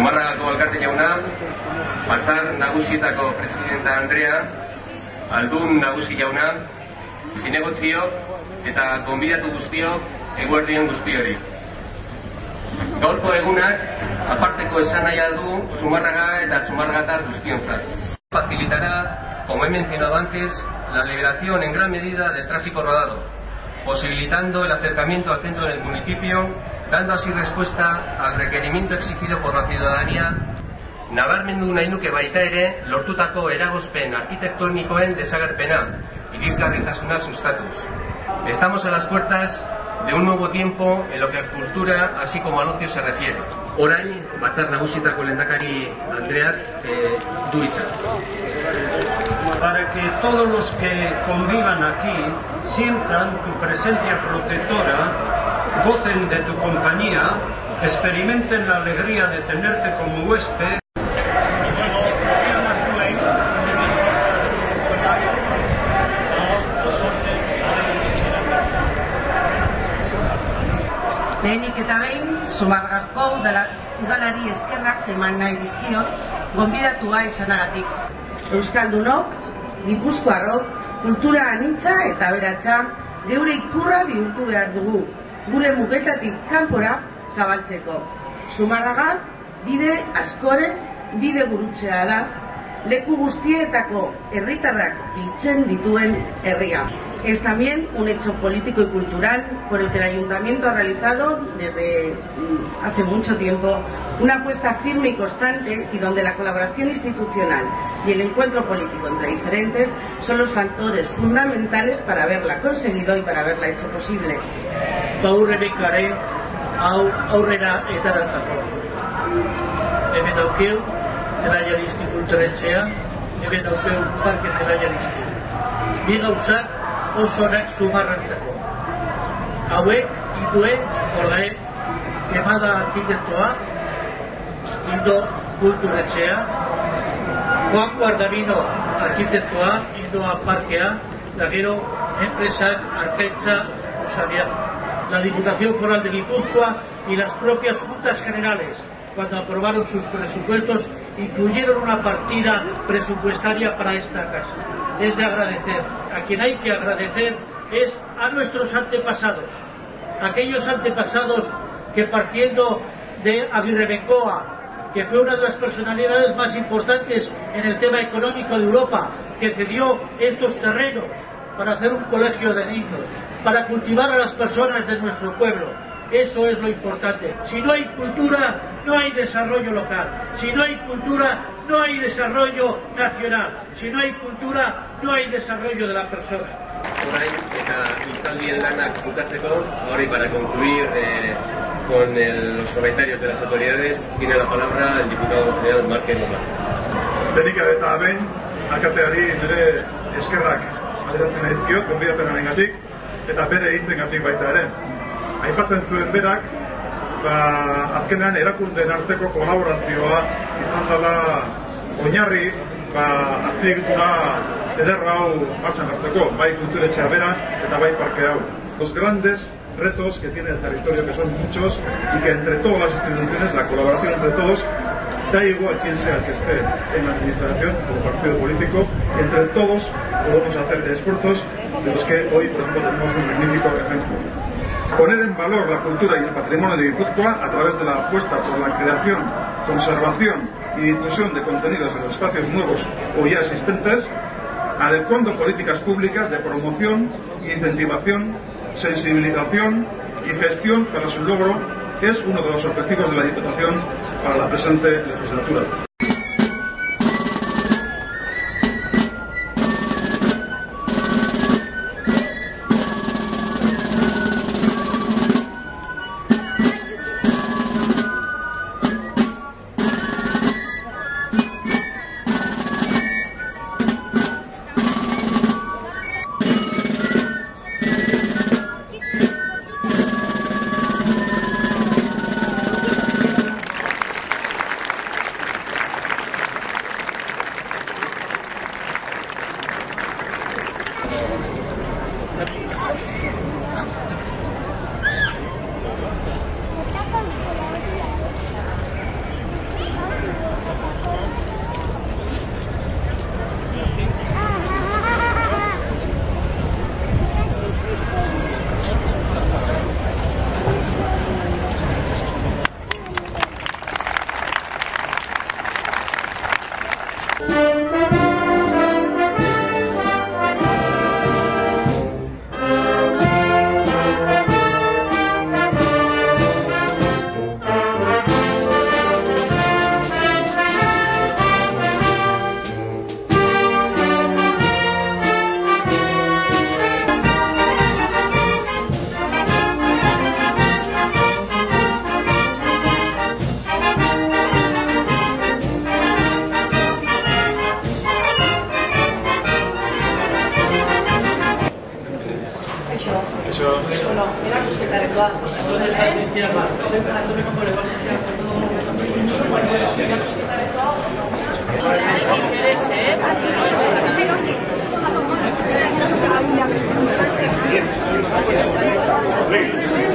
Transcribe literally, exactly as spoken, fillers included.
Zumarragako alkate jauna, Batzar Nagusietako presidenta Andrea, Aldun Nagusi jauna, zinegotziok eta gonbidatu guztiok eguerdion guzti hori. Gaurko egunak aparteko esanahia du Zumarraga eta zumarragatar guztionzat. Facilitará, como he mencionado antes, la liberación en gran medida del tráfico rodado, posibilitando el acercamiento al centro del municipio, dando así respuesta al requerimiento exigido por la ciudadanía. Nabarmendu nahi nuke baita ere lortutako eragozpen arkitektonikoen desagerpena, irisgarritasuna sustatuz. Estamos a las puertas de un nuevo tiempo en lo que a cultura así como al ocio se refiere. Orain, Batzar Nagusietako lehendakari Andreak eh, du hitza. Para que todos los que convivan aquí sientan tu presencia protectora, gocen de tu compañía, experimenten la alegría de tenerte como huésped. Lehenik eta behin, Zumarragako udalari eskerrak eman nahi dizkiot, gonbidatua izanagatik. Euskaldunok, Gipuzkoarrok, kultura anitza eta aberatsa, geure ikurra bihurtu behar dugu, gure mugetatik kanpora zabaltzeko. Zumarraga, bide askoren bide gurutzea da, leku guztietako herritarrak biltzen dituen herria. Es también un hecho político y cultural por el que el Ayuntamiento ha realizado desde hace mucho tiempo una apuesta firme y constante, y donde la colaboración institucional y el encuentro político entre diferentes son los factores fundamentales para haberla conseguido y para haberla hecho posible. Gaurrebekare hau aurrera etaratzako. Hemen daukeu Zelaia Listi kulturetxea, hemen daukeu Parke Zelaia Listi. Bi gauzak osorak Zumarrantzako. Hauek, idue, ordae, Kemada arkitektoa, Indo kulturetxea, Juan Guardamino arkitektoa, Indoa parkea, eta gero, enpresak, Arkaitza, Usabiak. La Diputación Foral de Guipúzcoa y las propias Juntas Generales, cuando aprobaron sus presupuestos, incluyeron una partida presupuestaria para esta casa. Es de agradecer. A quien hay que agradecer es a nuestros antepasados, aquellos antepasados que, partiendo de Agirrebengoa, que fue una de las personalidades más importantes en el tema económico de Europa, que cedió estos terrenos para hacer un colegio de niños, para cultivar a las personas de nuestro pueblo. Eso es lo importante. Si no hay cultura, no hay desarrollo local. Si no hay cultura, no hay desarrollo nacional. Si no hay cultura, no hay desarrollo de la persona. Orain, eta hitzaldien lanak bukatzeko, ahora y para concluir eh, con el, los comentarios de las autoridades, tiene la palabra el diputado general Markel Loma. Benik eta behin, alkateari nire eskerrak adierazten aizkiot, gonbidapenarengatik, eta bere hitzengatik baita ere. Aipatzen zuen berak, ba, azkenean erakundeen arteko kolaborazioa izan dela oinarri, ba, azpiegitura eder hau martxan hartzeko, bai kulturetxea bera eta bai parke hau. Los grandes retos que tiene el territorio, que son muchos, y que entre todas las instituciones, la colaboración entre todos, da igual quién sea el que esté en la administración como partido político, entre todos podemos hacer esfuerzos de los que hoy, por ejemplo, tenemos un magnífico ejemplo. Poner en valor la cultura y el patrimonio de Guipúzcoa a través de la apuesta por la creación, conservación y difusión de contenidos de los espacios nuevos o ya existentes, adecuando políticas públicas de promoción, incentivación, sensibilización y gestión para su logro, es uno de los objetivos de la Diputación para la presente legislatura. Bien.